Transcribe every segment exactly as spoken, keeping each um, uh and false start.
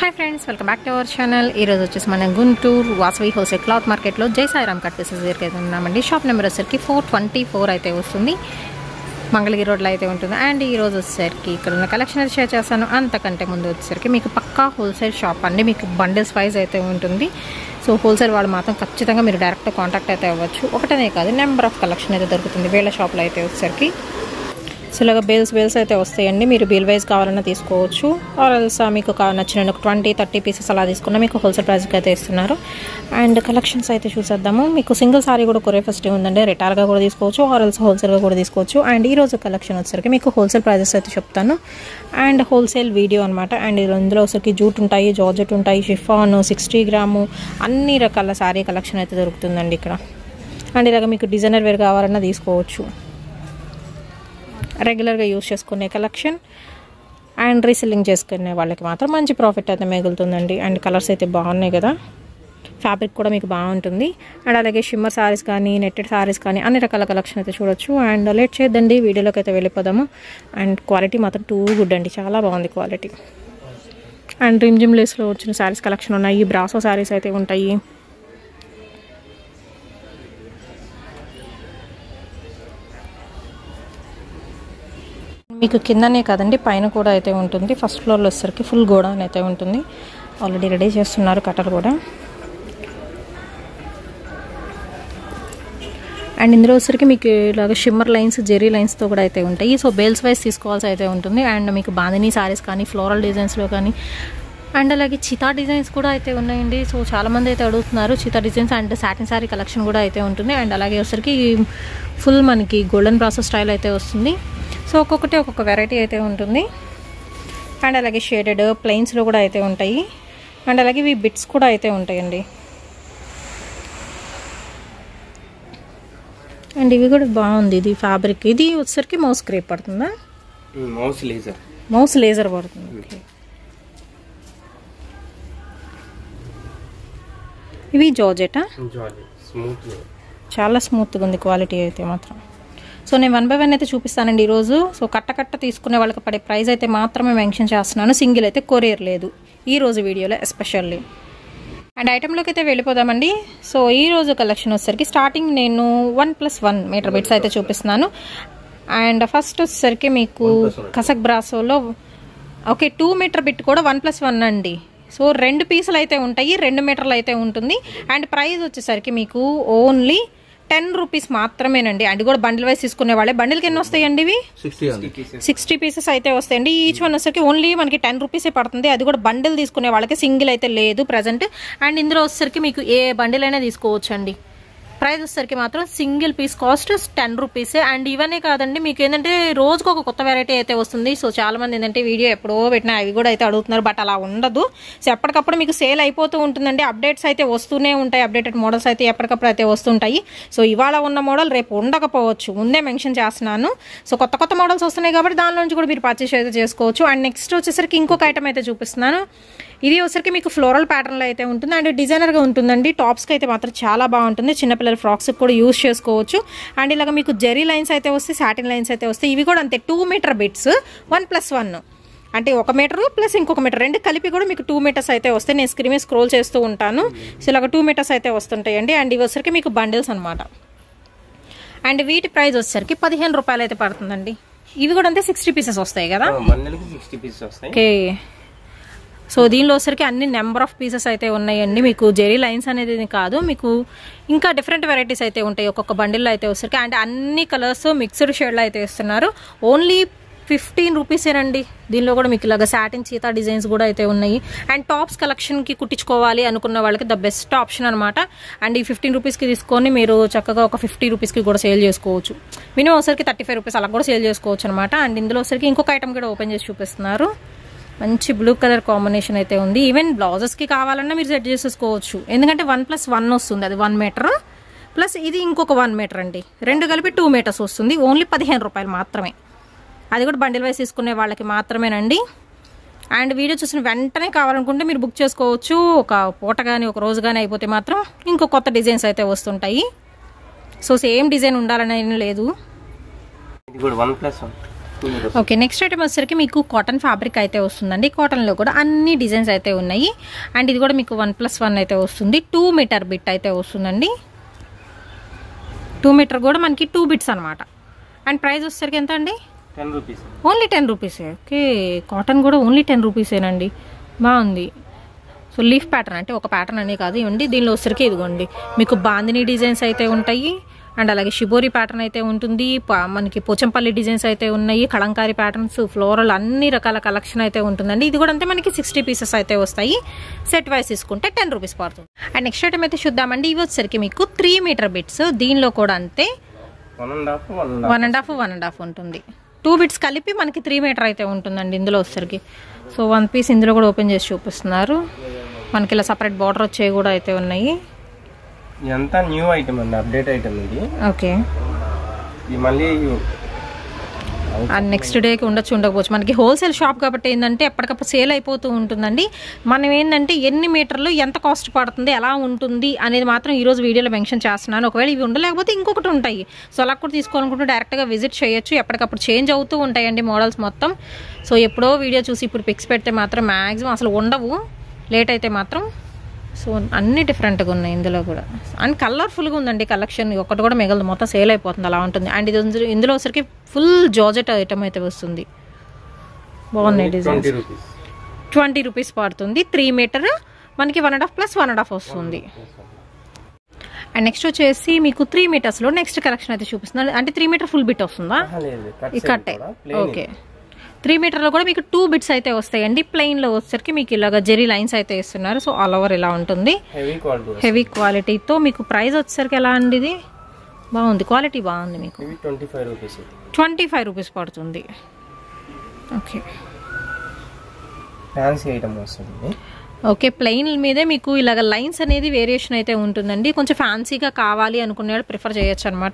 High friends welcome back to our channel वे मन Guntur Vasavi wholesale cloth market Jai Sairam cut pieces దగ్గర ఉన్నామండి షాప్ నెంబర్ వచ్చేసరికి फोर ट्वेंटी फोर అయితే వస్తుంది మంగళగిరి రోడ్ లో అయితే ఉంటుంది అండ్ ఈ రోజు వచ్చేసరికి ఇక్కడ ఉన్న కలెక్షన్ షేర్ చేస్తాను అంతకంటే ముందు వచ్చేసరికి మీకు పక్కా హోల్సేల్ షాప్ అండి మీకు బండిల్స్ వైస్ అయితే ఉంటుంది సో హోల్సేల్ వాళ్ళు మాత్రం ఖచ్చితంగా మీరు డైరెక్ట్ కాంటాక్ట్ అయితే అవ్వచ్చు ఒకటనే కాదు నెంబర్ ఆఫ్ కలెక్షన్ అయితే దొరుకుతుంది వీళ్ళ షాప్ లో అయితే వచ్చేసరికి సో ఇలాగా బేల్స్ బేల్స్ అయితే వస్తాయండి మీరు బిల్ వైజ్ కావాలన్నా తీసుకోవచ్చు ఆర్ ఎల్స్ మీకు నచ్చిన ఒక ట్వంటీ థర్టీ పీసెస్ అలా తీసుకున్నా మీకు హోల్సేల్ ప్రైస్కి అయితే ఇస్తున్నారు అండ్ కలెక్షన్స్ అయితే చూసేద్దాము మీకు సింగిల్ సారీ కూడా కొరియర్ ఫెస్టివ్ ఉందండి రిటైల్గా కూడా తీసుకోవచ్చు ఆర్ ఎల్స్ హోల్సేల్గా కూడా తీసుకోవచ్చు అండ్ ఈ రోజు కలెక్షన్ వచ్చేసరికి మీకు హోల్సేల్ ప్రైజెస్ అయితే చెప్తాను అండ్ హోల్సేల్ వీడియో అనమాట అండ్ ఇందులో వచ్చరికి జూట్ ఉంటాయి జార్జెట్ ఉంటాయి షిఫాన్ సిక్స్టీ గ్రాము అన్ని రకాల సారీ కలెక్షన్ అయితే దొరుకుతుందండి ఇక్కడ అండ్ ఇలాగ మీకు డిజైనర్ వేర్ కావాలన్నా తీసుకోవచ్చు రెగ్యులర్గా యూజ్ చేసుకునే కలెక్షన్ అండ్ రీసెల్లింగ్ చేసుకునే వాళ్ళకి మాత్రం మంచి ప్రాఫిట్ అయితే మిగులుతుందండి అండ్ కలర్స్ అయితే బాగున్నాయి కదా ఫ్యాబ్రిక్ కూడా మీకు బాగుంటుంది అండ్ అలాగే షిమ్మర్ సారీస్ కానీ నెట్టెడ్ సారీస్ కానీ అన్ని రకాల కలెక్షన్ అయితే చూడొచ్చు అండ్ లేట్ చేద్దండి వీడియోలోకి అయితే వెళ్ళిపోదాము అండ్ క్వాలిటీ మాత్రం టూ గుడ్ అండి చాలా బాగుంది క్వాలిటీ అండ్ డ్రీమ్ జిమ్ లేస్లో వచ్చిన సారీస్ కలెక్షన్ ఉన్నాయి బ్రాసో సారీస్ అయితే ఉంటాయి మీకు కిందనే కదండి పైన కూడా అయితే ఉంటుంది ఫస్ట్ ఫ్లోర్లో వచ్చేసరికి ఫుల్ గోడౌన్ అయితే ఉంటుంది ఆల్రెడీ రెడీ చేస్తున్నారు కట్టలు కూడా అండ్ ఇందులో వచ్చేసరికి మీకు ఇలాగ షిమ్మర్ లైన్స్ జెరీ లైన్స్తో కూడా అయితే ఉంటాయి సో బేల్స్ వైజ్ తీసుకోవాల్సి అయితే ఉంటుంది అండ్ మీకు బాందినీ సారీస్ కానీ ఫ్లోరల్ డిజైన్స్లో కానీ అండ్ అలాగే చితా డిజైన్స్ కూడా అయితే ఉన్నాయండి సో చాలామంది అయితే అడుగుతున్నారు cheetah designs and satin sari collection కూడా అయితే ఉంటుంది అండ్ అలాగే వచ్చేసరికి ఫుల్ మనకి గోల్డెన్ ప్రాసెస్ స్టైల్ అయితే వస్తుంది సో ఒక్కొక్కటి ఒక్కొక్క వెరైటీ అయితే ఉంటుంది అండ్ అలాగే షేడెడ్ ప్లెయిన్స్లో కూడా అయితే ఉంటాయి అండ్ అలాగే ఇవి బిట్స్ కూడా అయితే ఉంటాయండి అండ్ ఇవి కూడా బాగుంది ఇది ఫ్యాబ్రిక్ ఇది వచ్చేసరికి మౌస్ క్రేప్ పడుతుందా మౌస్ లేజర్ మౌస్ లేజర్ పడుతుంది ఓకే ఇవి జార్జెటా స్మూత్ చాలా స్మూత్గా ఉంది క్వాలిటీ అయితే మాత్రం సో నేను వన్ బై వన్ అయితే చూపిస్తానండి ఈరోజు సో కట్ట కట్ట తీసుకునే వాళ్ళకి పడే ప్రైస్ అయితే మాత్రమే మెన్షన్ చేస్తున్నాను సింగిల్ అయితే కొరియర్ లేదు ఈ రోజు వీడియోలో ఎస్పెషల్లీ అండ్ ఐటెంలోకి అయితే వెళ్ళిపోదామండి సో ఈ రోజు కలెక్షన్ వచ్చేసరికి స్టార్టింగ్ నేను one plus one meter bits అయితే చూపిస్తున్నాను అండ్ ఫస్ట్ వచ్చేసరికి మీకు కసక్ బ్రాసోలో ఓకే టూ మీటర్ బిట్ కూడా వన్ ప్లస్ వన్ అండి సో రెండు పీసులు అయితే ఉంటాయి రెండు మీటర్లు అయితే ఉంటుంది అండ్ ప్రైస్ వచ్చేసరికి మీకు ఓన్లీ టెన్ రూపీస్ మాత్రమేనండి అండ్ కూడా బండిల్ వైజ్ తీసుకునే వాళ్ళే బండిల్కి ఎన్ని వస్తాయండి ఇవి సిక్స్టీ పీసెస్ అయితే వస్తాయండి ఈచ్ వన్ వచ్చేసరికి ఓన్లీ మనకి టెన్ రూపీసే పడుతుంది అది కూడా బండిల్ తీసుకునే వాళ్ళకి సింగిల్ అయితే లేదు ప్రజెంట్ అండ్ ఇందులో వచ్చేసరికి మీకు ఏ బండిల్ అయినా తీసుకోవచ్చు అండి ప్రైస్ వచ్చేసరికి మాత్రం సింగిల్ పీస్ కాస్ట్ టెన్ రూపీసే అండ్ ఇవన్నీ కాదండి మీకు ఏంటంటే రోజుకు ఒక కొత్త వెరైటీ అయితే వస్తుంది సో చాలా మంది ఏంటంటే వీడియో ఎప్పుడో పెట్టినా అవి కూడా అయితే అడుగుతున్నారు బట్ అలా ఉండదు సో ఎప్పటికప్పుడు మీకు సేల్ అయిపోతూ ఉంటుందండి అప్డేట్స్ అయితే వస్తూనే ఉంటాయి అప్డేటెడ్ మోడల్స్ అయితే ఎప్పటికప్పుడు అయితే వస్తుంటాయి సో ఇవాళ ఉన్న మోడల్ రేపు ఉండకపోవచ్చు ముందే మెన్షన్ చేస్తున్నాను సో కొత్త కొత్త మోడల్స్ వస్తున్నాయి కాబట్టి దాని నుంచి కూడా మీరు పర్చేస్ అయితే చేసుకోవచ్చు అండ్ నెక్స్ట్ వచ్చేసరికి ఇంకొక ఐటమ్ అయితే చూపిస్తున్నాను ఇది వచ్చరికి మీకు ఫ్లోరల్ ప్యాటర్న్లో అయితే ఉంటుంది అండ్ డిజైనర్గా ఉంటుందండి టాప్స్కి అయితే మాత్రం చాలా బాగుంటుంది చిన్నపిల్లల ఫ్రాక్స్కి కూడా యూజ్ చేసుకోవచ్చు అండ్ ఇలాగ మీకు జెరీ లైన్స్ అయితే వస్తాయి సాటిన్ లైన్స్ అయితే వస్తాయి ఇవి కూడా అంతే two meter bits one plus one అంటే ఒక మీటరు ప్లస్ ఇంకొక మీటర్ రెండు కలిపి కూడా మీకు టూ మీటర్స్ అయితే వస్తాయి నేను స్క్రీన్ మీద స్క్రోల్ చేస్తూ ఉంటాను సో ఇలాగ టూ మీటర్స్ అయితే వస్తుంటాయండి అండ్ ఇవి వచ్చరికి మీకు బండిల్స్ అనమాట అండ్ వీటి ప్రైస్ వచ్చేసరికి పదిహేను రూపాయలు అయితే పడుతుందండి ఇవి కూడా అంతే సిక్స్టీ పీసెస్ వస్తాయి కదా ఓకే సో దీనిలో వచ్చరికి అన్ని నెంబర్ ఆఫ్ పీసెస్ అయితే ఉన్నాయండి మీకు జెరీ లైన్స్ అనేది కాదు మీకు ఇంకా డిఫరెంట్ వెరైటీస్ అయితే ఉంటాయి ఒక్కొక్క బండిల్లో అయితే వచ్చరికి అండ్ అన్ని కలర్స్ మిక్స్డ్ షేడ్లో అయితే ఇస్తున్నారు ఓన్లీ ఫిఫ్టీన్ రూపీసేనండి దీనిలో కూడా మీకు ఇలాగ సాటిన్ చీతా డిజైన్స్ కూడా అయితే ఉన్నాయి అండ్ టాప్స్ కలెక్షన్కి కుట్టించుకోవాలి అనుకున్న వాళ్ళకి ద బెస్ట్ ఆప్షన్ అనమాట అండ్ ఈ ఫిఫ్టీన్ రూపీస్కి తీసుకొని మీరు చక్కగా ఒక ఫిఫ్టీ రూపీస్కి కూడా సేల్ చేసుకోవచ్చు మినిమం ఒకసారికి థర్టీ ఫైవ్ రూపీస్ అలా కూడా సేల్ చేసుకోవచ్చు అనమాట అండ్ ఇందులో వచ్చరికి ఇంకొక ఐటమ్ కూడా ఓపెన్ చేసి చూపిస్తున్నారు మంచి బ్లూ కలర్ కాంబినేషన్ అయితే ఉంది ఈవెన్ బ్లౌజెస్కి కావాలన్నా మీరు సెట్ చేసేసుకోవచ్చు ఎందుకంటే వన్ ప్లస్ వన్ వస్తుంది అది వన్ మీటర్ ప్లస్ ఇది ఇంకొక వన్ మీటర్ అండి రెండు కలిపి టూ మీటర్స్ వస్తుంది ఓన్లీ పదిహేను రూపాయలు మాత్రమే అది కూడా బండిల్ వైస్ తీసుకునే వాళ్ళకి మాత్రమేనండి అండ్ వీడియో చూసిన వెంటనే కావాలనుకుంటే మీరు బుక్ చేసుకోవచ్చు ఒక పూట కానీ ఒక రోజు కానీ అయిపోతే మాత్రం ఇంకో కొత్త డిజైన్స్ అయితే వస్తుంటాయి సో సేమ్ డిజైన్ ఉండాలని లేదు ఇది కూడా one plus one okay, next item వచ్చేసరికి మీకు కాటన్ ఫ్యాబ్రిక్ అయితే వస్తుందండి. కాటన్లో కూడా అన్ని డిజైన్స్ అయితే ఉన్నాయి. అండ్ ఇది కూడా మీకు వన్ ప్లస్ వన్ అయితే వస్తుంది. టూ మీటర్ బిట్ అయితే వస్తుందండి. టూ మీటర్ కూడా మనకి టూ బిట్స్ అనమాట. అండ్ ప్రైస్ వచ్చేసరికి ఎంత అండి? టెన్ రూపీస్ ఓన్లీ టెన్ రూపీసే. ఓకే, కాటన్ కూడా ఓన్లీ టెన్ రూపీసేనండి. బాగుంది. సో లీఫ్ ప్యాటర్న్ అంటే ఒక ప్యాటర్న్ అనే కాదు ఇవ్వండి. దీనిలో వచ్చేసరికి ఇదిగోండి మీకు బాందిని డిజైన్స్ అయితే ఉంటాయి. అండ్ అలాగే షిబోరి ప్యాటర్న్ అయితే ఉంటుంది. మనకి పోచంపల్లి డిజైన్స్ అయితే ఉన్నాయి. కలంకారీ ప్యాటర్న్స్, ఫ్లోరల్ అన్ని రకాల కలెక్షన్ అయితే ఉంటుందండి. ఇది కూడా అంతే మనకి సిక్స్టీ పీసెస్ అయితే వస్తాయి. సెట్ వైస్ తీసుకుంటే టెన్ రూపీస్ పడుతుంది. అండ్ నెక్స్ట్ ఐటమ్ అయితే చూద్దామండి. ఇవి వచ్చేసరికి మీకు త్రీ మీటర్ బిట్స్. దీనిలో కూడా అంతే one and half one and half one and half ఉంటుంది. టూ బిట్స్ కలిపి మనకి త్రీ మీటర్ అయితే ఉంటుందండి ఇందులో వచ్చేసరికి. సో వన్ పీస్ ఇందులో కూడా ఓపెన్ చేసి చూపిస్తున్నారు. మనకి ఇలా సపరేట్ బార్డర్ వచ్చేవి కూడా అయితే ఉన్నాయి. ఇదంతా న్యూ ఐటమ్ అండి, అప్డేట్ ఐటమ్ ఇది. ఓకే, ఇది మళ్ళీ నెక్స్ట్ డేకి ఉండొచ్చు ఉండకపోవచ్చు. మనకి హోల్సేల్ షాప్ కాబట్టి ఏంటంటే ఎప్పటికప్పుడు సేల్ అయిపోతూ ఉంటుందండి. మనం ఏంటంటే ఎన్ని మీటర్లు ఎంత కాస్ట్ పడుతుంది, ఎలా ఉంటుంది అనేది మాత్రం ఈరోజు వీడియోలో మెన్షన్ చేస్తున్నాను. ఒకవేళ ఇవి ఉండలేకపోతే ఇంకొకటి ఉంటాయి. సో అలా కూడా తీసుకోవాలనుకుంటే డైరెక్ట్గా విజిట్ చేయొచ్చు. ఎప్పటికప్పుడు చేంజ్ అవుతూ ఉంటాయండి మోడల్స్ మొత్తం. సో ఎప్పుడో వీడియో చూసి ఇప్పుడు పిక్స్ పెడితే మాత్రం మ్యాక్సిమం అసలు ఉండవు, లేట్ అయితే మాత్రం. సో అన్ని డిఫరెంట్గా ఉన్నాయి ఇందులో కూడా. అండ్ కలర్ఫుల్గా ఉందండి కలెక్షన్. ఒకటి కూడా మిగలదు, మొత్తం సేల్ అయిపోతుంది, అలా ఉంటుంది. అండ్ ఇది ఇందులో వచ్చరికి ఫుల్ జార్జెట్ ఐటమ్ అయితే వస్తుంది. బాగున్నాయి డిజైన్స్. ట్వంటీ రూపీస్ పడుతుంది. త్రీ మీటర్ మనకి one and half plus one and half వస్తుంది. అండ్ నెక్స్ట్ వచ్చేసి మీకు త్రీ మీటర్స్లో నెక్స్ట్ కలెక్షన్ అయితే చూపిస్తుంది. అంటే త్రీ మీటర్ ఫుల్ బిట్ వస్తుందా? ఈ కట్టే. ఓకే, త్రీ మీటర్లో కూడా మీకు టూ బిట్స్ అయితే వస్తాయండి. ప్లెయిన్లో వచ్చేసరికి మీకు ఇలాగ జెరీ లైన్స్ అయితే ఇస్తున్నారు. సో ఆల్ ఓవర్ ఇలా ఉంటుంది, హెవీ క్వాలిటీతో. మీకు ప్రైస్ వచ్చేసరికి ఎలా అండి? ఇది బాగుంది, క్వాలిటీ బాగుంది. మీకు twenty five rupees twenty five rupees పడుతుంది. ఓకే, ఫ్యాన్సీ ఐటమ్ వస్తుంది. ఓకే, ప్లెయిన్ మీదే మీకు ఇలాగ లైన్స్ అనేది వేరియేషన్ అయితే ఉంటుందండి. కొంచెం ఫ్యాన్సీగా కావాలి అనుకునే ప్రిఫర్ చేయొచ్చు అనమాట.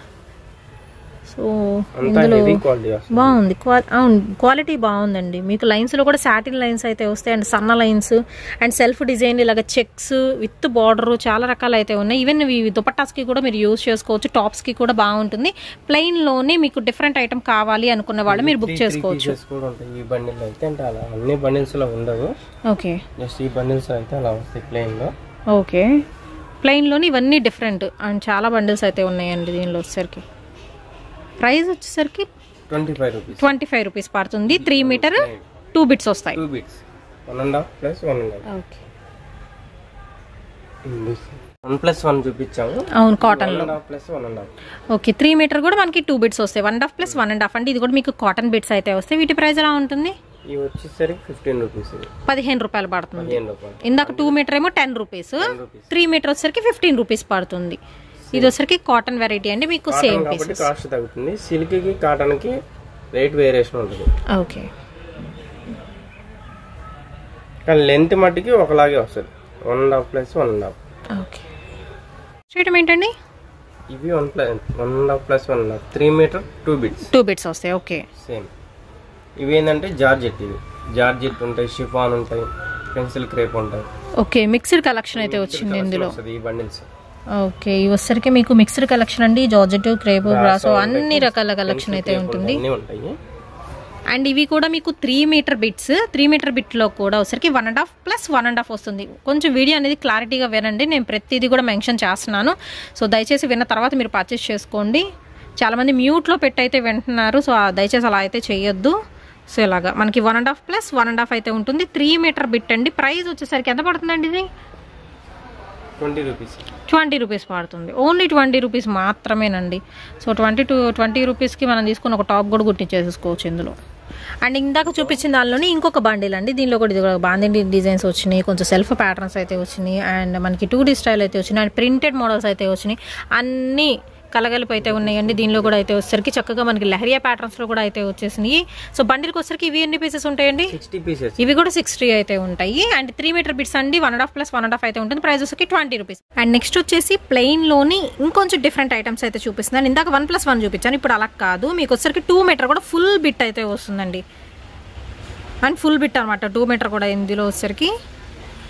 సో ఇందులో బాగుంది, అవును క్వాలిటీ బాగుందండి. మీకు లైన్స్లో కూడా సాటిన్ లైన్స్ అయితే వస్తాయి. అండ్ సన్న లైన్స్ అండ్ సెల్ఫ్ డిజైన్ ఇలాగ చెక్స్ విత్ బార్డర్ చాలా రకాలు అయితే ఉన్నాయి. ఈవెన్ ఇవి దుపట్టాస్కి కూడా మీరు యూజ్ చేసుకోవచ్చు. టాప్స్కి కూడా బాగుంటుంది. ప్లెయిన్లోనే మీకు డిఫరెంట్ ఐటమ్ కావాలి అనుకున్న వాళ్ళు మీరు బుక్ చేసుకోవచ్చు. ఈ బండిల్ అయితే అంటే అలా అన్ని బండిల్స్ లో ఉండవు. ఓకే, జస్ట్ ఈ బండిల్స్ అయితే అలా వస్తాయి ప్లెయిన్ లో. ఓకే, ప్లెయిన్లోని ఇవన్నీ డిఫరెంట్ అండ్ చాలా బండిల్స్ అయితే ఉన్నాయండి. దీనిలో వచ్చేసరికి ప్రైస్ వచ్చేసరికి twenty five rupees twenty five rupees పడుతుంది. త్రీ మీటర్ టూ బిట్స్ వస్తాయి. Two bits one and half plus one and half. Okay, one plus one చూపించాము. అవును, కాటన్ లో plus one and half. Okay, three meter కూడా మనకి two bits వస్తాయి. One and half plus one and half అంటే ఇది కూడా మీకు కాటన్ బిట్స్ అయితే వస్తాయి. వీటి ప్రైస్ ఎలా ఉంటుంది? ఇవి వచ్చేసరికి ఫిఫ్టీన్ రూపీస్ పదిహేను రూపాయలు పడుతుంది. ఇందాక టూ మీటర్ ఏమో టెన్ రూపీస్, త్రీ మీటర్ వచ్చేసరికి ఫిఫ్టీన్ రూపీస్ పడుతుంది. ఇది వచ్చరికి కాటన్ వెరైటీ అండి. మీకు సేమ్ పీసెస్, కాస్ట్ తగ్గుతుంది. సిల్క్ కి కాటన్ కి రేట్ వేరియేషన్ ఉంటుంది. ఓకే, కానీ లెంత్ మట్టికి ఒకలాగే వస్తుంది. One and half plus one and half. Okay, straight ఏంటండి? ఇవి one plus one and half plus one and half three meter two bits two bits వస్తాయి. Okay, same. ఇవి ఏంటంటే జార్జెట్, ఇవి జార్జెట్ ఉంటాయి, షిఫాన్ ఉంటాయి, పెన్సిల్ క్రేప్ ఉంటాయి. Okay, mixed collection అయితే వచ్చింది ఇందులో. ఈ బండిల్స్ ఓకే, ఇవి వచ్చరికి మీకు మిక్స్డ్ కలెక్షన్ అండి. జార్జెట్, క్రేప్, బ్రాసో అన్ని రకాల కలెక్షన్ అయితే ఉంటుంది. అండ్ ఇవి కూడా మీకు three meter bits. Three meter బిట్లో కూడా వచ్చరికి one and half plus one and half వస్తుంది. కొంచెం వీడియో అనేది క్లారిటీగా వినండి, నేను ప్రతిదీ కూడా మెన్షన్ చేస్తున్నాను. సో దయచేసి విన్న తర్వాత మీరు పర్చేస్ చేసుకోండి. చాలామంది మ్యూట్లో పెట్టి అయితే వింటున్నారు. సో దయచేసి అలా అయితే చేయొద్దు. సో ఇలాగా మనకి one and half plus one and half అయితే ఉంటుంది. త్రీ మీటర్ బిట్ అండి. ప్రైస్ వచ్చేసరికి ఎంత పడుతుందండి? ఇది ట్వంటీ రూపీస్ ట్వంటీ రూపీస్ పడుతుంది. ఓన్లీ ట్వంటీ రూపీస్ మాత్రమేనండి. సో ట్వంటీ టూ ట్వంటీ రూపీస్కి మనం తీసుకుని ఒక టాప్ కూడా కుట్టించేసుకోవచ్చు ఇందులో. అండ్ ఇందాక చూపించిన దానిలోనే ఇంకొక బండిల్ అండి. దీనిలో కూడా ఇది బాందిని డిజైన్స్ వచ్చినాయి, కొంచెం సెల్ఫ్ ప్యాటర్న్స్ అయితే వచ్చినాయి, అండ్ మనకి టూ డీ స్టైల్ అయితే వచ్చినాయి, అండ్ ప్రింటెడ్ మోడల్స్ అయితే వచ్చినాయి. అన్నీ కలగలిపి అయితే ఉన్నాయండి. దీనిలో కూడా అయితే వచ్చేసరికి చక్కగా మనకి లహరియా ప్యాటర్న్స్ లో కూడా అయితే వచ్చేసినాయి. సో బండిల్కి వచ్చేసరికి ఇవి ఎన్ని పీసెస్ ఉంటాయండి? Sixty pieces. ఇవి కూడా సిక్స్టీ అయితే ఉంటాయి. అండ్ త్రీ మీటర్ బిట్స్ అండి. One and half plus one and half అయితే ఉంటుంది. ప్రైస్ వచ్చేసి ట్వంటీ రూపీస్. అండ్ నెక్స్ట్ వచ్చేసి ప్లెయిన్ లోని ఇంకొంచెం డిఫరెంట్ ఐటమ్స్ అయితే చూపిస్తున్నాను. ఇందాక వన్ ప్లస్ వన్ చూపించాను, ఇప్పుడు అలా కాదు. మీకు వచ్చేసరికి టూ మీటర్ కూడా ఫుల్ బిట్ అయితే వస్తుందండి. అండ్ ఫుల్ బిట్ అనమాట టూ మీటర్ కూడా. ఇందులో వచ్చేసరికి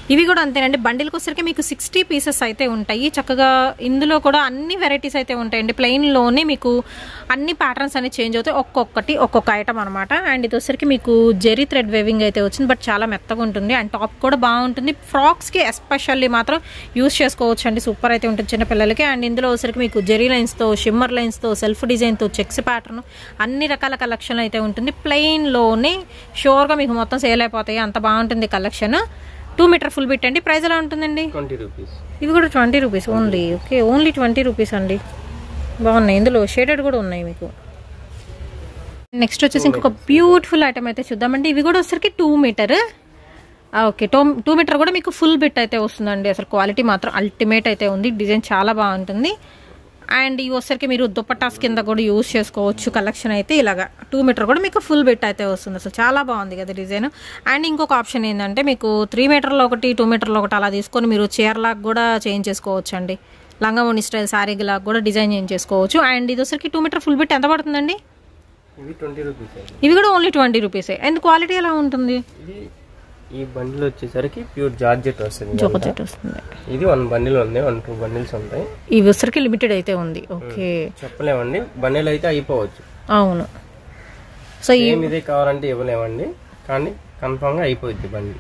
ఇవి కూడా అంతేనండి. బండిల్కి వచ్చరికి మీకు సిక్స్టీ పీసెస్ అయితే ఉంటాయి. చక్కగా ఇందులో కూడా అన్ని వెరైటీస్ అయితే ఉంటాయండి. ప్లెయిన్లోనే మీకు అన్ని ప్యాటర్న్స్ అనేవి చేంజ్ అవుతాయి, ఒక్కొక్కటి ఒక్కొక్క ఐటమ్ అనమాట. అండ్ ఇది వచ్చరికి మీకు జెరీ థ్రెడ్ వేవింగ్ అయితే వచ్చింది, బట్ చాలా మెత్తగా ఉంటుంది. అండ్ టాప్ కూడా బాగుంటుంది. ఫ్రాక్స్కి ఎస్పెషల్లీ మాత్రం యూస్ చేసుకోవచ్చు అండి, సూపర్ అయితే ఉంటుంది చిన్నపిల్లలకి. అండ్ ఇందులో వచ్చరికి మీకు జెరీ లైన్స్తో, షిమ్మర్ లైన్స్తో, సెల్ఫ్ డిజైన్తో, చెక్స్ ప్యాటర్న్ అన్ని రకాల కలెక్షన్ అయితే ఉంటుంది. ప్లెయిన్లోనే షోర్గా మీకు మొత్తం సేల్ అయిపోతాయి, అంత బాగుంటుంది collection. Two meter full bit అండి. ప్రైస్ ఎలా ఉంటుందండి? Twenty rupees. ఇవి కూడా twenty rupees only. Okay, only twenty rupees అండి. బాగున్నాయి, ఇందులో షేడెడ్ కూడా ఉన్నాయి మీకు. నెక్స్ట్ వచ్చేసి ఇంకొక బ్యూటిఫుల్ ఐటమ్ అయితే చూద్దామండి. ఇవి కూడా వచ్చరికి two meter. Okay, two two meter కూడా మీకు ఫుల్ బిట్ అయితే వస్తుందండి. అసలు క్వాలిటీ మాత్రం అల్టిమేట్ అయితే ఉంది, డిజైన్ చాలా బాగుంటుంది. అండ్ ఇవి వచ్చరికి మీరు దుప్పటాస్ కింద కూడా యూజ్ చేసుకోవచ్చు. కలెక్షన్ అయితే ఇలాగా టూ మీటర్ కూడా మీకు ఫుల్ బిట్ అయితే వస్తుంది. అసలు చాలా బాగుంది కదా డిజైన్. అండ్ ఇంకొక ఆప్షన్ ఏంటంటే మీకు త్రీ మీటర్లో ఒకటి, టూ మీటర్లో ఒకటి అలా తీసుకొని మీరు చీర లాగా కూడా చేంజ్ చేసుకోవచ్చు అండి. లంగావోణి స్టైల్ శారీ లాగా కూడా డిజైన్ చేంజ్ చేసుకోవచ్చు. అండ్ ఇది వచ్చరికి టూ మీటర్ ఫుల్ బిట్ ఎంత పడుతుందండి? ఇవి ట్వంటీ రూపీస్. ఇవి కూడా ఓన్లీ ట్వంటీ రూపీసే. అండ్ క్వాలిటీ ఎలా ఉంటుంది? ఈ బండిల్ వచ్చేసరికి ప్యూర్ జార్జెట్ వస్తుంది. జార్జెట్ వస్తుంది. ఇది వన్ బండిల్ ఉంది, వన్ టూ బండిల్స్ ఉంటాయి. ఇవి వచ్చరికి లిమిటెడ్ అయితే ఉంది. ఓకే, చెప్పలేమండి, బండిల్ అయితే అయిపోవచ్చు. అవును. సో ఏమి ఇదే కావాలంటే ఇవ్వలేమండి, కానీ కన్ఫామ్గా అయిపోద్ది బండి.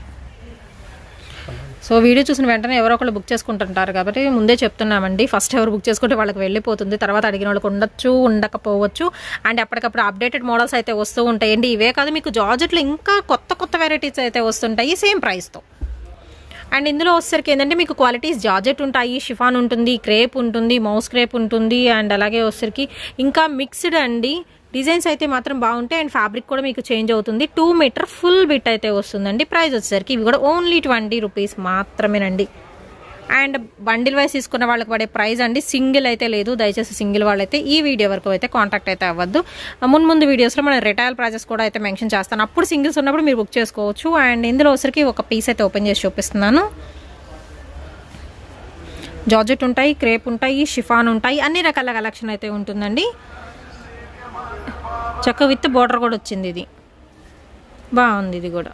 సో వీడియో చూసిన వెంటనే ఎవరో ఒకళ్ళు బుక్ చేసుకుంటుంటారు కాబట్టి ముందే చెప్తున్నామండి. ఫస్ట్ ఎవరు బుక్ చేసుకుంటే వాళ్ళకి వెళ్ళిపోతుంది, తర్వాత అడిగిన వాళ్ళకి ఉండొచ్చు, ఉండకపోవచ్చు. అండ్ అప్పటికప్పుడు అప్డేటెడ్ మోడల్స్ అయితే వస్తూ ఉంటాయండి. ఇవే కాదు, మీకు జార్జెట్లో ఇంకా కొత్త కొత్త వెరైటీస్ అయితే వస్తుంటాయి సేమ్ ప్రైస్తో. అండ్ ఇందులో వచ్చేసరికి ఏంటంటే మీకు క్వాలిటీస్ జార్జెట్ ఉంటాయి, షిఫాన్ ఉంటుంది, క్రేప్ ఉంటుంది, మౌస్ క్రేప్ ఉంటుంది. అండ్ అలాగే వచ్చేసరికి ఇంకా మిక్స్డ్ అండి. డిజైన్స్ అయితే మాత్రం బాగుంటాయి. అండ్ ఫ్యాబ్రిక్ కూడా మీకు చేంజ్ అవుతుంది. టూ మీటర్ ఫుల్ బిట్ అయితే వస్తుందండి. ప్రైస్ వచ్చేసరికి ఇవి కూడా ఓన్లీ ట్వంటీ రూపీస్ మాత్రమేనండి. అండ్ బండిల్ వైస్ తీసుకున్న వాళ్ళకి పడే ప్రైస్ అండి, సింగిల్ అయితే లేదు. దయచేసి సింగిల్ వాళ్ళైతే ఈ వీడియో వరకు అయితే కాంటాక్ట్ అయితే అవ్వద్దు. ముందు ముందు వీడియోస్లో మనం రిటైల్ ప్రైజెస్ కూడా అయితే మెన్షన్ చేస్తాను, అప్పుడు సింగిల్స్ ఉన్నప్పుడు మీరు బుక్ చేసుకోవచ్చు. అండ్ ఇందులో వచ్చరికి ఒక పీస్ అయితే ఓపెన్ చేసి చూపిస్తున్నాను. జార్జెట్ ఉంటాయి, క్రేప్ ఉంటాయి, షిఫాన్ ఉంటాయి, అన్ని రకాల కలెక్షన్ అయితే ఉంటుందండి. చక్క విత్ బోర్డర్ కూడా వచ్చింది, ఇది బాగుంది. ఇది కూడా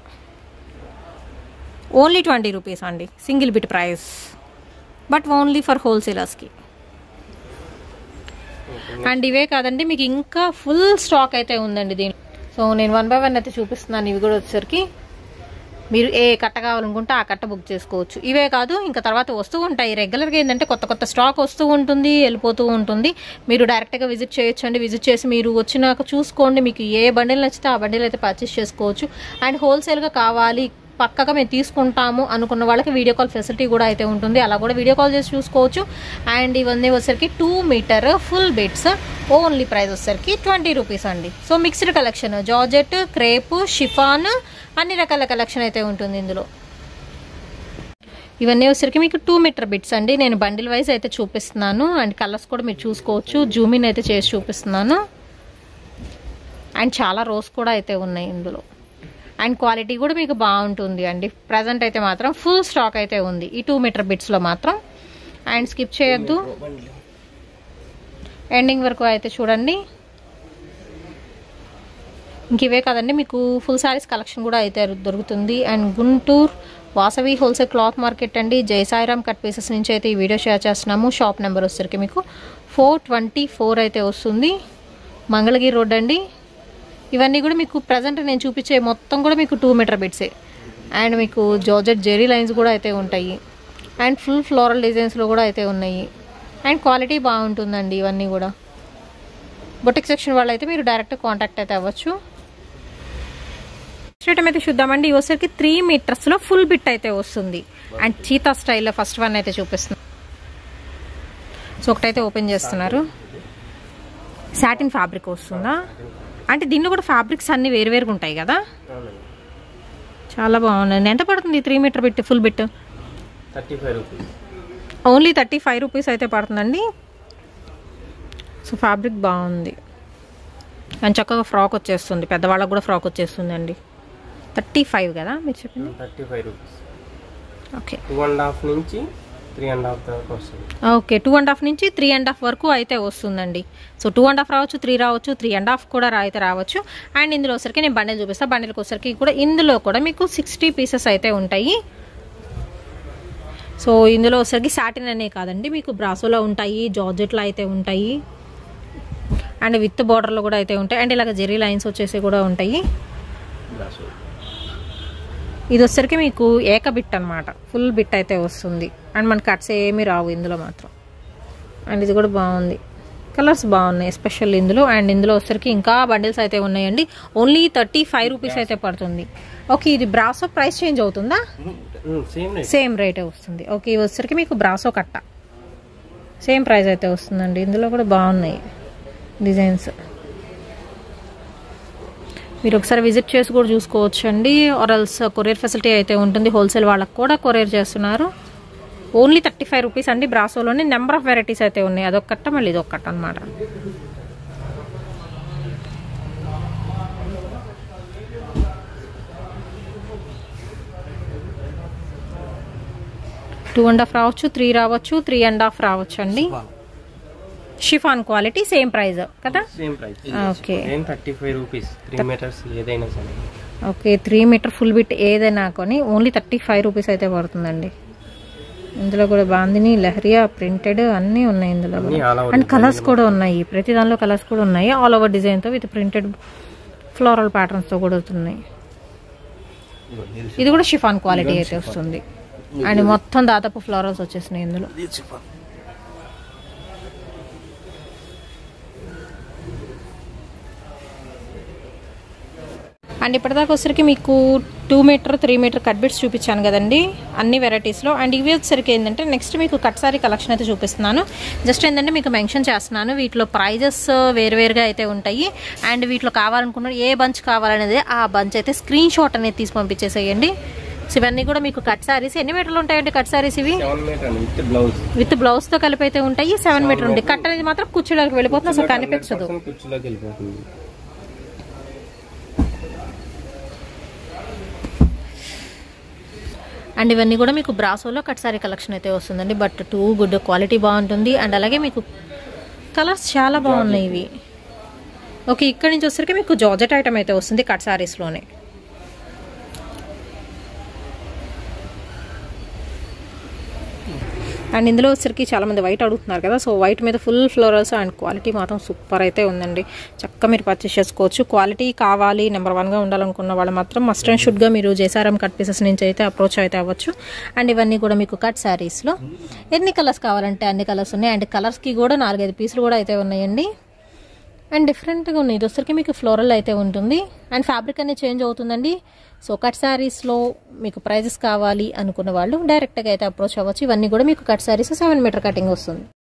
ఓన్లీ ట్వంటీ రూపీస్ అండి, single bit price, but only for హోల్సేలర్స్కి. అండ్ ఇవే కాదండి, మీకు ఇంకా ఫుల్ స్టాక్ అయితే ఉందండి దీని. సో నేను వన్ బై వన్ అయితే చూపిస్తున్నాను. ఇవి కూడా వచ్చేసరికి మీరు ఏ కట్ట కావాలనుకుంటే ఆ కట్ట బుక్ చేసుకోవచ్చు. ఇవే కాదు, ఇంకా తర్వాత వస్తూ ఉంటాయి. రెగ్యులర్గా ఏంటంటే కొత్త కొత్త స్టాక్ వస్తూ ఉంటుంది, వెళ్ళిపోతూ ఉంటుంది. మీరు డైరెక్ట్గా విజిట్ చేయొచ్చండి. విజిట్ చేసి మీరు వచ్చినాక చూసుకోండి, మీకు ఏ బండిల్ నచ్చితే ఆ బండిల్ అయితే పర్చేస్ చేసుకోవచ్చు. అండ్ హోల్సేల్గా కావాలి, పక్కగా మేము తీసుకుంటాము అనుకున్న వాళ్ళకి వీడియో కాల్ ఫెసిలిటీ కూడా అయితే ఉంటుంది, అలా కూడా వీడియో కాల్ చేసి చూసుకోవచ్చు. అండ్ ఇవన్నీ వచ్చేసరికి two meter full bits, only price వచ్చేసరికి ట్వంటీ రూపీస్ అండి. So mixed collection, georgette, crepe, chiffon అన్ని రకాల కలెక్షన్ అయితే ఉంటుంది ఇందులో. ఇవన్నీ వచ్చేసరికి మీకు టూ మీటర్ బిట్స్ అండి. నేను బండిల్ వైజ్ అయితే చూపిస్తున్నాను. అండ్ కలర్స్ కూడా మీరు చూసుకోవచ్చు. జూమిన్ అయితే చేసి చూపిస్తున్నాను. అండ్ చాలా రోస్ కూడా అయితే ఉన్నాయి ఇందులో. అండ్ క్వాలిటీ కూడా మీకు బాగుంటుంది అండి. ప్రజెంట్ అయితే మాత్రం ఫుల్ స్టాక్ అయితే ఉంది ఈ టూ మీటర్ బిట్స్లో మాత్రం. అండ్ స్కిప్ చేయొద్దు, ఎండింగ్ వరకు అయితే చూడండి. ఇంక ఇవే కదండి, మీకు ఫుల్ శారీస్ కలెక్షన్ కూడా అయితే దొరుకుతుంది. And Guntur Vasavi wholesale cloth market అండి, జయసాయిరామ్ కట్ పీసెస్ నుంచి అయితే ఈ వీడియో షేర్ చేస్తున్నాము. షాప్ నెంబర్ వచ్చేసరికి మీకు ఫోర్ ట్వంటీ ఫోర్ అయితే వస్తుంది, మంగళగిరి రోడ్ అండి. ఇవన్నీ కూడా మీకు ప్రజెంట్ నేను చూపించే మొత్తం కూడా మీకు టూ మీటర్ బిట్సే. అండ్ మీకు జార్జెట్ జెరీ లైన్స్ కూడా అయితే ఉంటాయి. అండ్ ఫుల్ ఫ్లోరల్ డిజైన్స్లో కూడా అయితే ఉన్నాయి. అండ్ క్వాలిటీ బాగుంటుందండి ఇవన్నీ కూడా. బొటిక్ సెక్షన్ వాళ్ళు అయితే మీరు డైరెక్ట్ కాంటాక్ట్ అయితే అవ్వచ్చు. నెక్స్ట్ అయితే చూద్దామండి. ఇవి వచ్చరికి త్రీ మీటర్స్లో ఫుల్ బిట్ అయితే వస్తుంది. అండ్ చీతా స్టైల్లో ఫస్ట్ వన్ అయితే చూపిస్తుంది. సో ఒకటైతే ఓపెన్ చేస్తున్నారు. సాటిన్ ఫ్యాబ్రిక్ వస్తుందా? అంటే దీనిలో కూడా ఫ్యాబ్రిక్స్ అన్ని వేరు వేరుగా ఉంటాయి కదా, చాలా బాగుందండి. ఎంత పడుతుంది three meter bit full bit? Thirty five rupees only thirty five rupees అయితే పడుతుందండి. సో ఫ్యాబ్రిక్ బాగుంది. అండ్ చక్కగా ఫ్రాక్ వచ్చేస్తుంది, పెద్దవాళ్ళకు కూడా ఫ్రాక్ వచ్చేస్తుంది అండి. థర్టీ ఫైవ్ కదా మీరు చెప్పింది? Thirty five rupees. Okay, two and half నుంచి త్రీ అండ్ హాఫ్ వరకు వస్తుంది. ఓకే, టూ అండ్ హాఫ్ నుంచి త్రీ అండ్ హాఫ్ వరకు అయితే వస్తుందండి. సో టూ అండ్ హాఫ్ రావచ్చు, త్రీ రావచ్చు, త్రీ అండ్ హాఫ్ కూడా అయితే రావచ్చు. అండ్ ఇందులో వచ్చరికి నేను బండిల్ చూపిస్తాను. బండిల్కి వచ్చరికి కూడా ఇందులో కూడా మీకు సిక్స్టీ పీసెస్ అయితే ఉంటాయి. సో ఇందులో వచ్చేసరికి సాటిన్ అనే కాదండి, మీకు బ్రాసోలో ఉంటాయి, జార్జెట్లో అయితే ఉంటాయి, అండ్ విత్ బార్డర్లో కూడా అయితే ఉంటాయి, అండ్ ఇలాగ జెరీ లైన్స్ వచ్చేసి కూడా ఉంటాయి. ఇది వచ్చేసరికి మీకు ఏక బిట్ అనమాట, ఫుల్ బిట్ అయితే వస్తుంది, అండ్ మన కట్స్ ఏమీ రావు ఇందులో మాత్రం. అండ్ ఇది కూడా బాగుంది, కలర్స్ బాగున్నాయి ఎస్పెషల్ ఇందులో. అండ్ ఇందులో వచ్చేసరికి ఇంకా బండిల్స్ అయితే ఉన్నాయండి. ఓన్లీ థర్టీ ఫైవ్ రూపీస్ అయితే పడుతుంది. ఓకే, ఇది బ్రాసో ప్రైస్ చేంజ్ అవుతుందా? సేమ్ రేటే వస్తుంది. ఓకే, ఇవి వచ్చేసరికి మీకు బ్రాసో కట్ట సేమ్ ప్రైస్ అయితే వస్తుందండి. ఇందులో కూడా బాగున్నాయి డిజైన్స్, మీరు ఒకసారి విజిట్ చేసి కూడా చూసుకోవచ్చు అండి. ఆర్ఎల్స్ కొరియర్ ఫెసిలిటీ అయితే ఉంటుంది, హోల్సేల్ వాళ్ళకి కూడా కొరియర్ చేస్తున్నారు. ఓన్లీ థర్టీ ఫైవ్ రూపీస్ అండి. బ్రాసోలోనే నెంబర్ ఆఫ్ వెరైటీస్ అయితే ఉన్నాయి, అదొక్కట మళ్ళీ ఇదొక్కట అనమాట. టూ అండ్ హాఫ్ రావచ్చు, త్రీ రావచ్చు, త్రీ అండ్ హాఫ్ రావచ్చు అండి. షిఫాన్ క్వాలిటీ సేమ్ ప్రైస్ కదా? Same price. Okay, thirty five rupees three meters ఏదైనా సరే. Okay, three meter full bit ఏదైనా కొని ఓన్లీ థర్టీ ఫైవ్ రూపీస్ అయితే పడుతుందండి. ఇందులో కూడా బాందిని, లహరియా, ప్రింటెడ్ అన్నీ ఉన్నాయి ఇందులో, అండ్ కలర్స్ కూడా ఉన్నాయి. ప్రతి దానిలో కలర్స్ కూడా ఉన్నాయి, ఆల్ ఓవర్ డిజైన్తో విత్ ప్రింటెడ్ ఫ్లోరల్ ప్యాటర్న్స్తో కూడా వస్తున్నాయి. ఇది కూడా షిఫాన్ క్వాలిటీ అయితే వస్తుంది, అండ్ మొత్తం దాదాపు ఫ్లోరల్స్ వచ్చేసినాయి ఇందులో. అండ్ ఇప్పటిదాకా వచ్చరికి మీకు two meter three meter cut bits చూపించాను కదండి అన్ని వెరైటీస్లో. అండ్ ఇవి వచ్చరికి ఏంటంటే నెక్స్ట్ మీకు కట్ సారీ కలెక్షన్ అయితే చూపిస్తున్నాను. జస్ట్ ఏంటంటే మీకు మెన్షన్ చేస్తున్నాను, వీటిలో ప్రైజెస్ వేరువేరుగా అయితే ఉంటాయి. అండ్ వీటిలో కావాలనుకున్నారు ఏ బంచ్ కావాలనేది ఆ బంచ్ అయితే స్క్రీన్ షాట్ అనేది తీసి పంపించేసేయండి. సో ఇవన్నీ కూడా మీకు కట్ సారీస్ ఎన్ని మీటర్లు ఉంటాయండి? కట్ సారీస్ ఇవి విత్ బ్లౌజ్ తో కలిపి అయితే ఉంటాయి. సెవెన్ మీటర్ ఉంటాయి. కట్ అనేది మాత్రం కుర్చీలోకి వెళ్ళిపోతుంది, అసలు కనిపించదు. అండ్ ఇవన్నీ కూడా మీకు బ్రాసోలో కట్ సారీ కలెక్షన్ అయితే వస్తుందండి. బట్ టూ గుడ్ క్వాలిటీ బాగుంటుంది, అండ్ అలాగే మీకు కలర్స్ చాలా బాగున్నాయి ఇవి. ఓకే, ఇక్కడ నుంచి వచ్చేసరికి మీకు జార్జెట్ ఐటమ్ అయితే వస్తుంది కట్ సారీస్లోనే. అండ్ ఇందులో వచ్చరికి చాలామంది వైట్ అడుగుతున్నారు కదా, సో వైట్ మీద ఫుల్ ఫ్లోరల్స్ అండ్ క్వాలిటీ మాత్రం సూపర్ అయితే ఉందండి. చక్కగా మీరు పర్చేస్ చేసుకోవచ్చు. క్వాలిటీ కావాలి, నెంబర్ వన్గా ఉండాలనుకున్న వాళ్ళు మాత్రం మస్ట్ అండ్ షుడ్గా మీరు జేసారం కట్ పీసెస్ నుంచి అయితే అప్రోచ్ అయితే అవ్వచ్చు. అండ్ ఇవన్నీ కూడా మీకు కట్ శారీస్లో ఎన్ని కలర్స్ కావాలంటే అన్ని కలర్స్ ఉన్నాయి. అండ్ కలర్స్కి కూడా నాలుగైదు పీసులు కూడా అయితే ఉన్నాయండి. అండ్ డిఫరెంట్గా ఉన్నాయి. ఇది వచ్చరికి మీకు ఫ్లోరల్ అయితే ఉంటుంది, అండ్ ఫ్యాబ్రిక్ అనేది చేంజ్ అవుతుందండి. సో కట్ శారీస్లో మీకు ప్రైజెస్ కావాలి అనుకున్న వాళ్ళు డైరెక్ట్గా అయితే అప్రోచ్ అవ్వచ్చు. ఇవన్నీ కూడా మీకు cut saris seven meter cutting వస్తుంది.